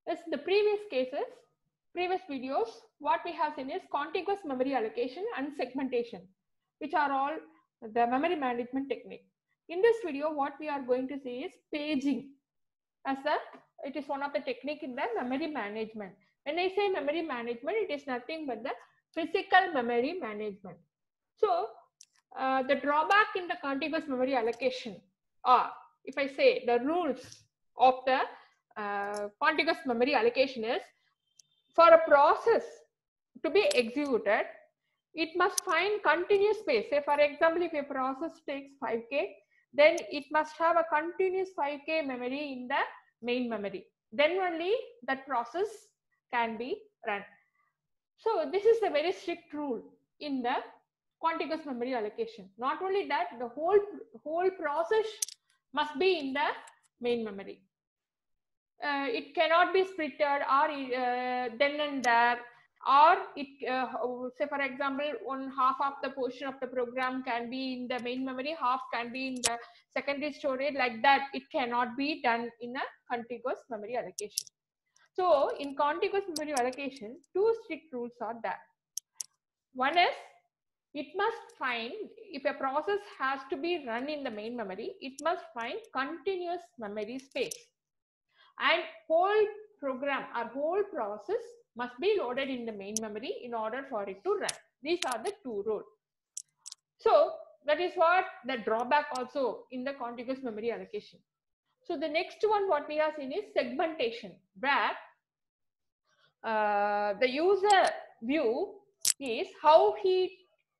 As the previous cases, previous videos, what we have seen is contiguous memory allocation and segmentation, which are all the memory management technique. In this video, what we are going to see is paging. It is one of the technique in the memory management. When I say memory management, it is nothing but the physical memory management. So the drawback in the contiguous memory allocation, or if I say the rules of the contiguous memory allocation is, for a process to be executed, it must find continuous space. Say for example, if a process takes 5K, then it must have a continuous 5K memory in the main memory. Then only that process can be run. So this is a very strict rule in the contiguous memory allocation. Not only that, the whole process must be in the main memory. It cannot be splitted or then and there, or it say for example, one half of the portion of the program can be in the main memory, half can be in the secondary storage. Like that, it cannot be done in a contiguous memory allocation. So in contiguous memory allocation, two strict rules are there. One is, it must find, if a process has to be run in the main memory, it must find continuous memory space, and whole program or whole process must be loaded in the main memory in order for it to run. These are the two rules. So that is what the drawback also in the contiguous memory allocation. So the next one what we have seen is segmentation, where the user view is how he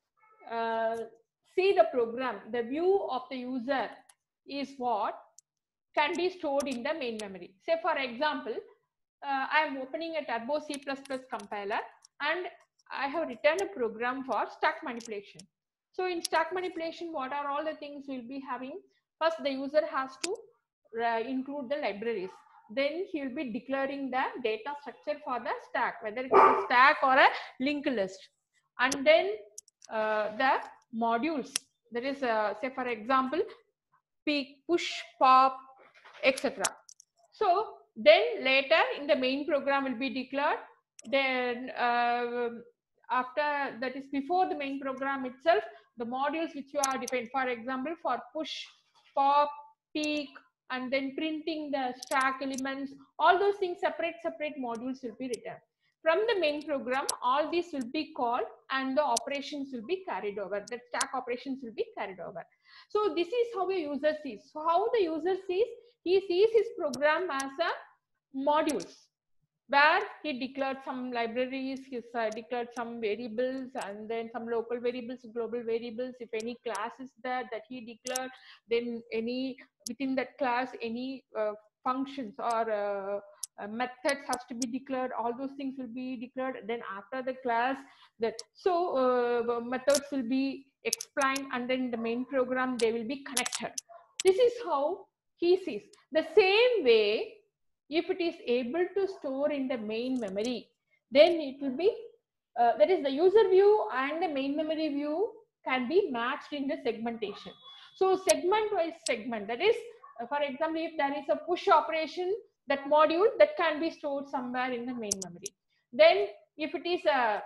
see the program. The view of the user is what can be stored in the main memory. Say for example, I am opening a Turbo C++ compiler and I have written a program for stack manipulation. So in stack manipulation, what are all the things we'll be having? First, the user has to include the libraries. Then he will be declaring the data structure for the stack, whether it's a stack or a linked list. And then the modules. There is, say for example, peek, push, pop, etc. So then later in the main program will be declared. Then after that, is before the main program itself, the modules which you are defined. For example, for push, pop, peek, and then printing the stack elements, all those things, separate modules will be written. From the main program, all these will be called and the operations will be carried over. The stack operations will be carried over. So this is how a user sees. So how the user sees? He sees his program as a modules, where he declared some libraries, he declared some variables, and then some local variables, global variables. If any class is there that he declared, then any within that class, any functions or methods has to be declared. All those things will be declared. Then after the class, that methods will be explained, and then the main program they will be connected. This is how he sees. The same way, if it is able to store in the main memory, then it will be that is, the user view and the main memory view can be matched in the segmentation. So segment wise segment, that is, for example, if there is a push operation, that module that can be stored somewhere in the main memory. Then if it is a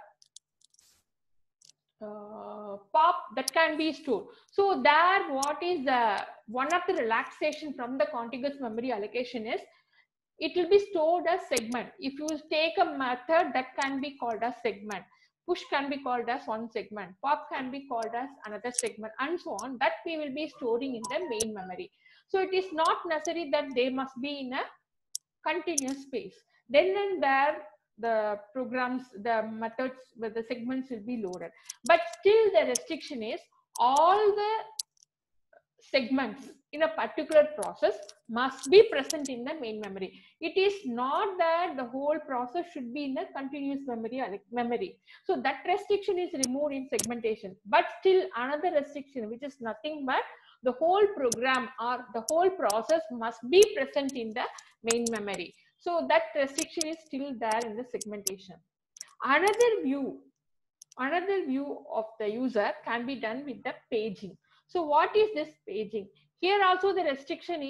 pop, that can be stored. So there, what is one of the relaxation from the contiguous memory allocation is, it will be stored as segment. If you take a method, that can be called as segment. Push can be called as one segment. Pop can be called as another segment, and so on. That we will be storing in the main memory. So it is not necessary that they must be in a continuous space. Then and there, the programs, the methods, with the segments will be loaded. But still the restriction is, all the segments in a particular process must be present in the main memory. It is not that the whole process should be in a continuous memory. So that restriction is removed in segmentation. But still another restriction, which is nothing but the whole program or the whole process must be present in the main memory. So that restriction is still there in the segmentation. Another view of the user can be done with the paging. So what is this paging? Here also the restriction is,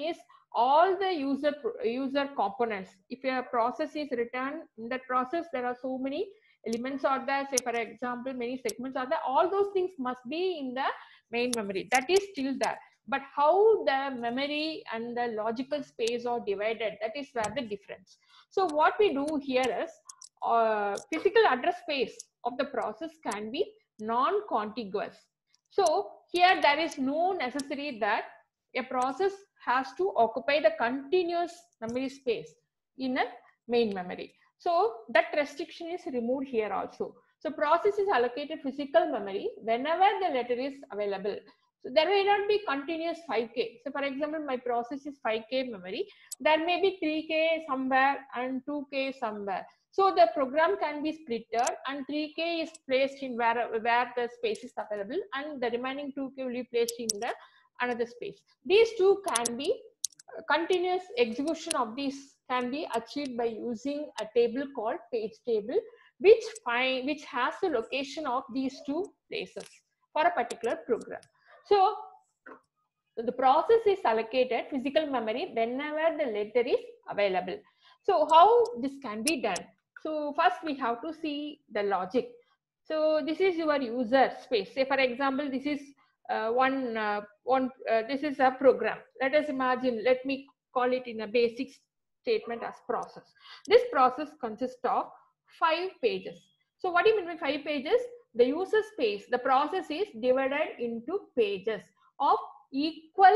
all the user components. If a process is written, in that process there are so many elements are there, say for example many segments are there, all those things must be in the main memory. That is still there, but how the memory and the logical space are divided, that is where the difference. So what we do here is physical address space of the process can be non-contiguous. So here there is no necessary that a process has to occupy the continuous memory space in a main memory. So that restriction is removed here also. So process is allocated physical memory whenever the letter is available. So there may not be continuous 5K. So for example, my process is 5K memory. There may be 3K somewhere and 2K somewhere. So the program can be splitted and 3K is placed in where the space is available, and the remaining 2K will be placed in the another space. These two can be continuous execution of these can be achieved by using a table called page table, which has the location of these two places for a particular program. So the process is allocated physical memory whenever the letter is available. So how this can be done? So first we have to see the logic. So this is your user space. Say for example, this is this is a program. Let us imagine, let me call it in a basic statement as process. This process consists of 5 pages. So what do you mean by 5 pages? The user space, the process is divided into pages of equal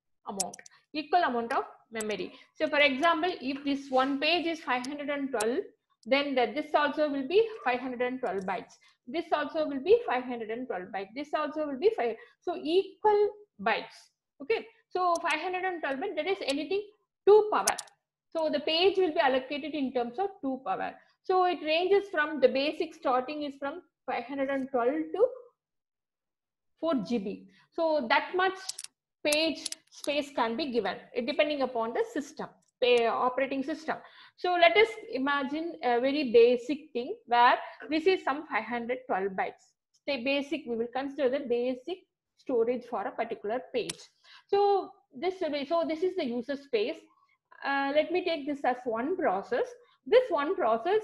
amount of memory. So for example, if this one page is 512, then this also will be 512 bytes. This also will be 512 bytes. This also will be 5. So equal bytes. Okay. So 512 bytes, that is anything 2 power. So the page will be allocated in terms of 2 power. So it ranges from the basic starting is from 512 to 4 GB. So that much page space can be given depending upon the system, operating system. So let us imagine a very basic thing where this is some 512 bytes. Stay basic, we will consider the basic storage for a particular page. So this is the user space. Let me take this as one process. This one process,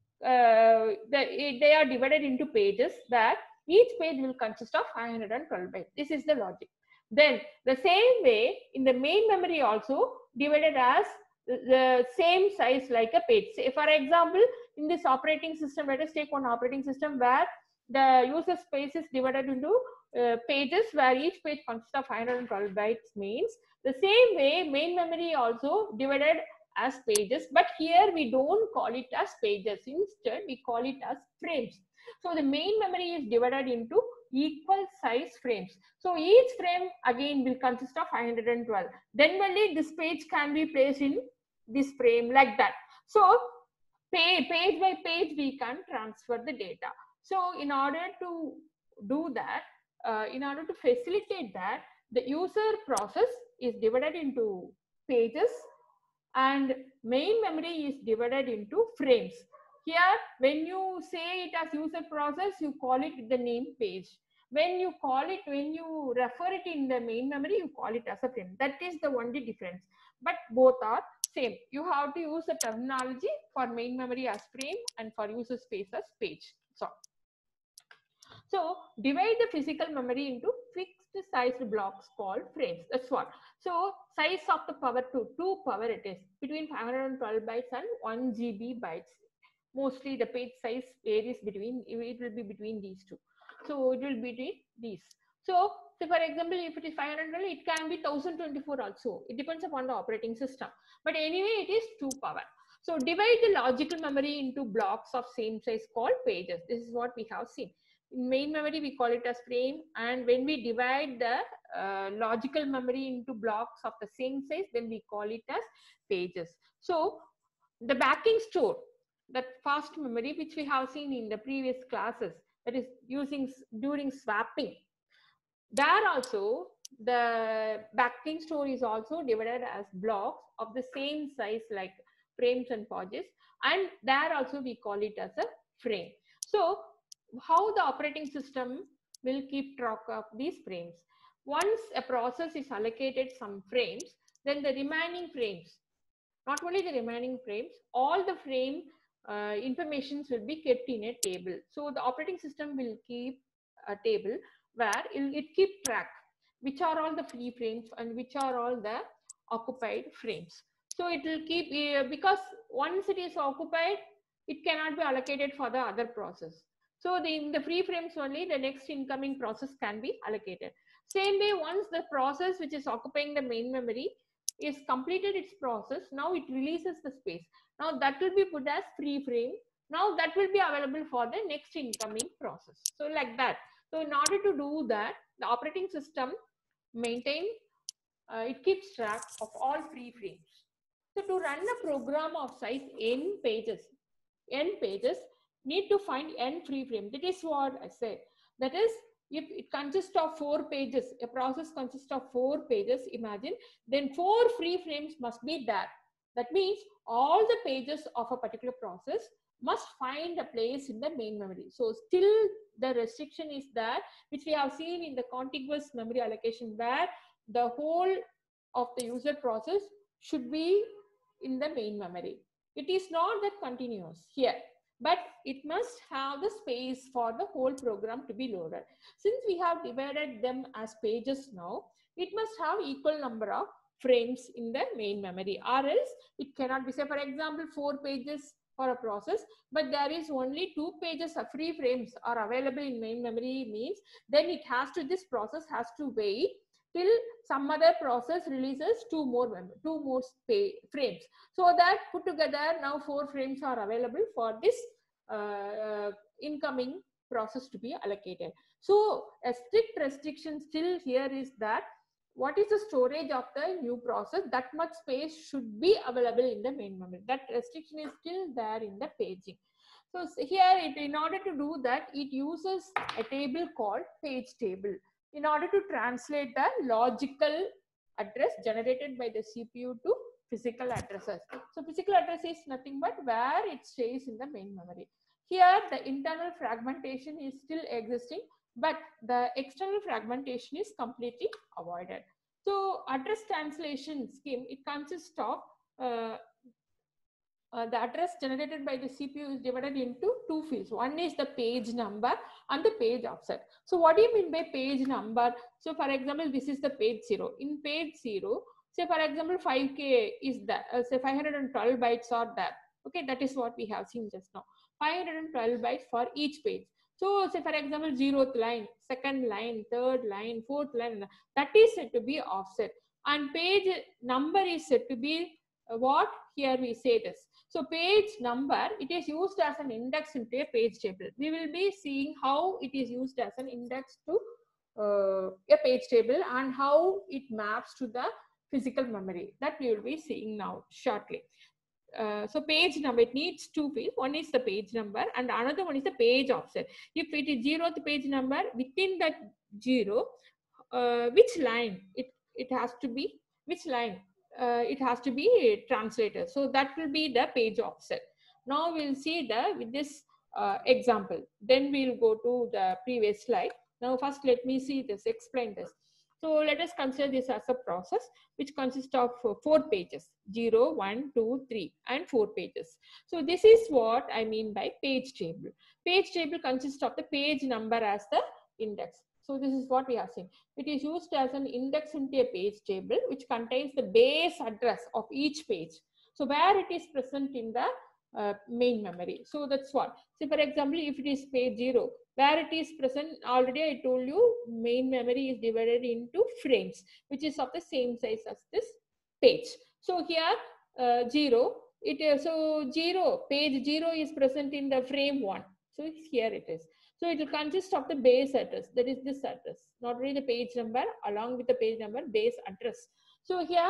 they are divided into pages where each page will consist of 512 bytes. This is the logic. Then the same way in the main memory also divided as the same size like a page. Say for example, in this operating system, let us take one operating system where the user space is divided into pages where each page consists of 512 bytes. Means the same way main memory also divided as pages, but here we don't call it as pages. Instead, we call it as frames. So the main memory is divided into equal size frames. So each frame again will consist of 512. Then only this page can be placed in this frame like that. So page by page we can transfer the data. So in order to do that, in order to facilitate that, the user process is divided into pages and main memory is divided into frames. Here, when you say it as user process, you call it with the name page. When you refer it in the main memory, you call it as a frame. That is the only difference. But both are same. You have to use the terminology for main memory as frame and for user space as page. So divide the physical memory into fixed sized blocks called frames. That's what. So size of the power 2 power it is between 512 bytes and 1 GB bytes. Mostly the page size varies between, it will be between these two. So it will be between these. So for example, if it is 512, it can be 1024 also. It depends upon the operating system. But anyway, it is 2 power. So divide the logical memory into blocks of same size called pages. This is what we have seen. In main memory, we call it as frame. And when we divide the logical memory into blocks of the same size, then we call it as pages. So the backing store, that fast memory, which we have seen in the previous classes, that is using during swapping, there also the backing store is also divided as blocks of the same size like frames and pages, and there also we call it as a frame. So how the operating system will keep track of these frames? Once a process is allocated some frames, then the remaining frames, not only the remaining frames, all the frame informations will be kept in a table. So the operating system will keep a table where it keep track which are all the free frames and which are all the occupied frames. So it will keep, because once it is occupied, it cannot be allocated for the other process. So in the free frames only, the next incoming process can be allocated. Same way, once the process which is occupying the main memory is completed its process, now it releases the space. Now that will be put as free frame. Now that will be available for the next incoming process. So like that. So in order to do that, the operating system it keeps track of all free frames. So to run a program of size n pages need to find n free frame. That is what I said. That is, if it consists of 4 pages, a process consists of 4 pages, imagine, then 4 free frames must be there. That means all the pages of a particular process must find a place in the main memory. So still the restriction is there, which we have seen in the contiguous memory allocation, where the whole of the user process should be in the main memory. It is not that continuous here, but it must have the space for the whole program to be loaded. Since we have divided them as pages now, it must have equal number of frames in the main memory, or else it cannot be. Say for example, 4 pages for a process, but there is only 2 pages of free frames are available in main memory, means then this process has to wait till some other process releases 2 more frames. So that put together now 4 frames are available for this incoming process to be allocated. So a strict restriction still here is that what is the storage of the new process, that much space should be available in the main memory. That restriction is still there in the paging. So here, in order to do that, it uses a table called page table in order to translate the logical address generated by the CPU to physical addresses. So physical address is nothing but where it stays in the main memory. Here the internal fragmentation is still existing, but the external fragmentation is completely avoided. So address translation scheme, it consists of the address generated by the CPU is divided into 2 fields. One is the page number and the page offset. So what do you mean by page number? So for example, this is the page 0. In page 0, say for example, 5K is that, say 512 bytes are there. Okay, that is what we have seen just now. 512 bytes for each page. So say for example, 0th line, 2nd line, 3rd line, 4th line, that is said to be offset. And page number is said to be what? Here we say this. So page number, it is used as an index into a page table. We will be seeing how it is used as an index to a page table and how it maps to the physical memory. That we will be seeing now shortly. So page number, it needs 2 fields. One is the page number and another one is the page offset. If it is 0th page number, within that 0, which line it has to be, which line it has to be translated. So that will be the page offset. Now we'll see with this example. Then we'll go to the previous slide. Now first let me see this, explain this. So let us consider this as a process which consists of 4 pages, 0, 1, 2, 3 and 4 pages. So this is what I mean by page table. Page table consists of the page number as the index. So this is what we have seen. It is used as an index into a page table which contains the base address of each page. So where it is present in the main memory. So that's what. So for example, if it is page 0, where it is present, already I told you main memory is divided into frames, which is of the same size as this page. So here 0, so 0, page 0 is present in the frame 1. So here it is. So it will consist of the base address, that is this address, not only the page number, along with the page number, base address. So here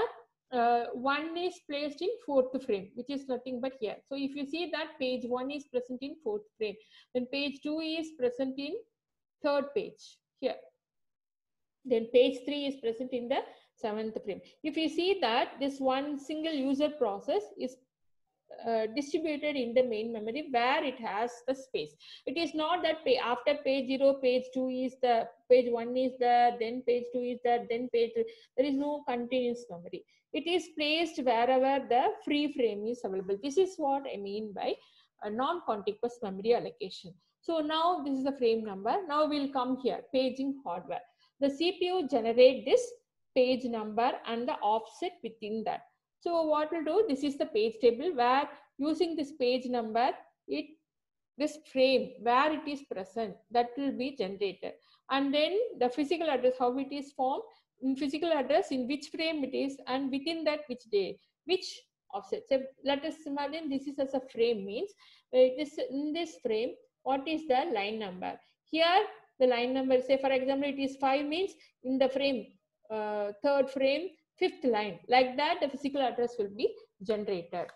1 is placed in 4th frame, which is nothing but here. So if you see that page 1 is present in 4th frame, then page 2 is present in 3rd page here. Then page 3 is present in the 7th frame. If you see that this one single user process is distributed in the main memory where it has the space. It is not that after page 0, page 2 is the, page 1 is there, then page 2 is there, then page 3. There is no continuous memory. It is placed wherever the free frame is available. This is what I mean by a non-contiguous memory allocation. So now this is the frame number. Now we'll come here, paging hardware. The CPU generate this page number and the offset within that. So what we'll do, this is the page table where using this page number, this frame where it is present, that will be generated. And then the physical address, how it is formed, in physical address, in which frame it is, and within that which day, which offset. So let us imagine this is as a frame, means in this frame, what is the line number? Here the line number, say for example it is 5, means in the frame, third frame, 5th line, like that the physical address will be generated.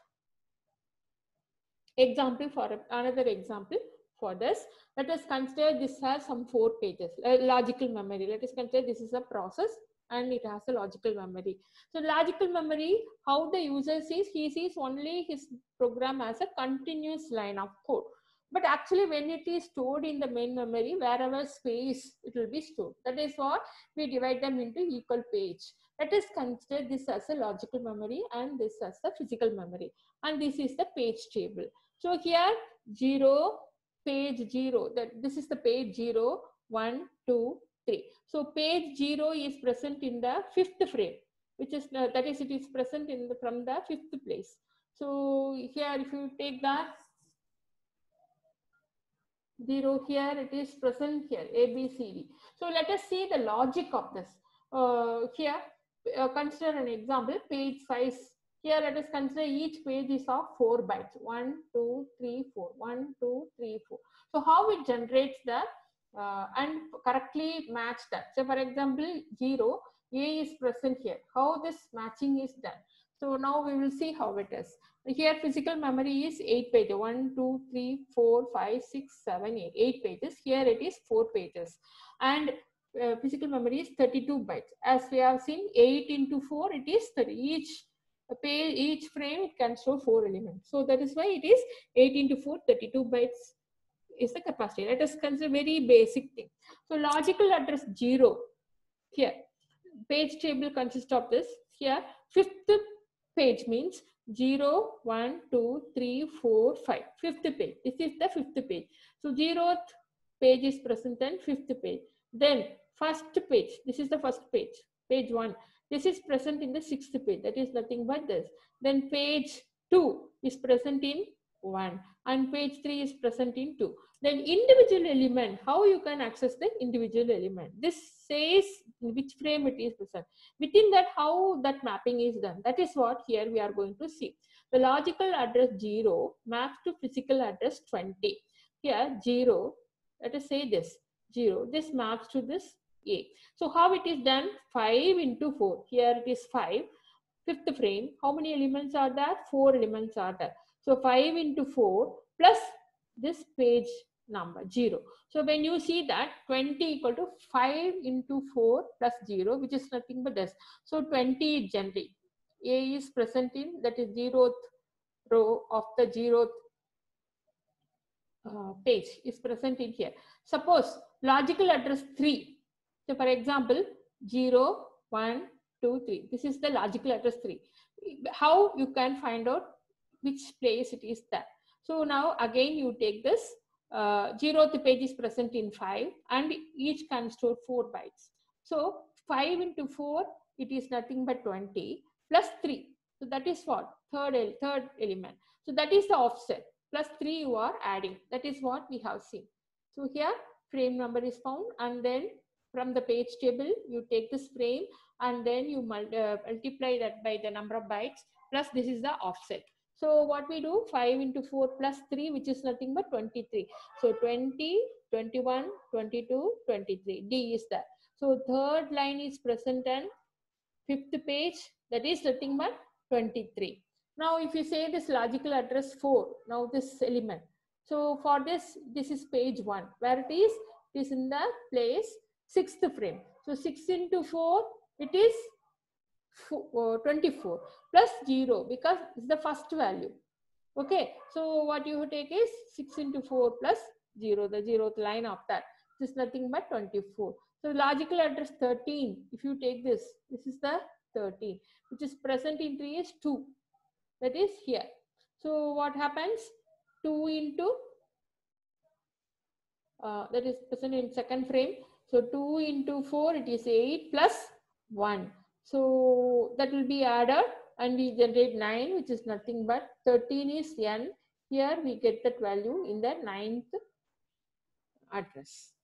Example, for another example for this, let us consider this has some 4 pages, logical memory. Let us consider this is a process and it has a logical memory. So logical memory, how the user sees, he sees only his program as a continuous line of code. But actually when it is stored in the main memory, wherever space it will be stored. That is what we divide them into equal page. Let us consider this as a logical memory and this as a physical memory. And this is the page table. So here 0, page 0, that this is the page 0, 1, 2, 3. So page 0 is present in the 5th frame, which is that is it is present in the, from the 5th place. So here if you take that 0, here it is present here, A, B, C, D. So let us see the logic of this. Here consider an example, page size. Here let us consider each page is of 4 bytes. 1, 2, 3, 4. 1, 2, 3, 4. So how it generates the and correctly match that. So for example 0, A is present here. How this matching is done? So now we will see how it is. Here physical memory is 8 pages. 1, 2, 3, 4, 5, 6, 7, 8. 8 pages. Here it is 4 pages. And physical memory is 32 bytes. As we have seen, 8 into 4, it is 30. Each frame it can store 4 elements. So that is why it is 8 into 4, 32 bytes is the capacity. Let us consider very basic thing. So logical address 0. Here page table consists of this. Here 5th page means 0, 1, 2, 3, 4, 5. 5th page. This is the 5th page. So 0th page is present and 5th page. Then first page. This is the first page. Page 1. This is present in the 6th page. That is nothing but this. Then page 2 is present in 1 and page 3 is present in 2. Then individual element, how you can access the individual element. This says in which frame it is present. Within that, how that mapping is done. That is what here we are going to see. The logical address 0 maps to physical address 20. Here 0, let us say this 0, this maps to this A. So how it is done? 5 into 4. Here it is 5. 5th frame. How many elements are there? 4 elements are there. So 5 into 4 plus this page number 0. So when you see that 20 equal to 5 into 4 plus 0, which is nothing but this. So 20 is generated. A is present in, that is 0th row of the 0th page is present in here. Suppose logical address 3. So for example 0, 1, 2, 3. This is the logical address 3. How you can find out which place it is there? So now again you take this 0th page is present in 5 and each can store 4 bytes. So 5 into 4, it is nothing but 20 plus 3. So that is what? Third element. So that is the offset. Plus 3 you are adding. That is what we have seen. So here frame number is found and then from the page table you take this frame and then you multiply that by the number of bytes plus this is the offset. So what we do, 5 into 4 plus 3, which is nothing but 23. So 20, 21, 22, 23. D is there. So third line is present and 5th page, that is nothing but 23. Now if you say this logical address 4, now this element. So for this is page 1. Where it is in the place 6th frame. So 6 into 4, it is 24 plus 0 because it's the first value. Okay, so what you take is 6 into 4 plus 0, the 0th line of that. This is nothing but 24. So logical address 13, if you take this is the 13, which is present in tree is 2. That is here. So what happens? 2 into, that is present in second frame. So 2 into 4, it is 8 plus 1. So that will be added and we generate 9, which is nothing but 13 is n. Here we get that value in the 9th address.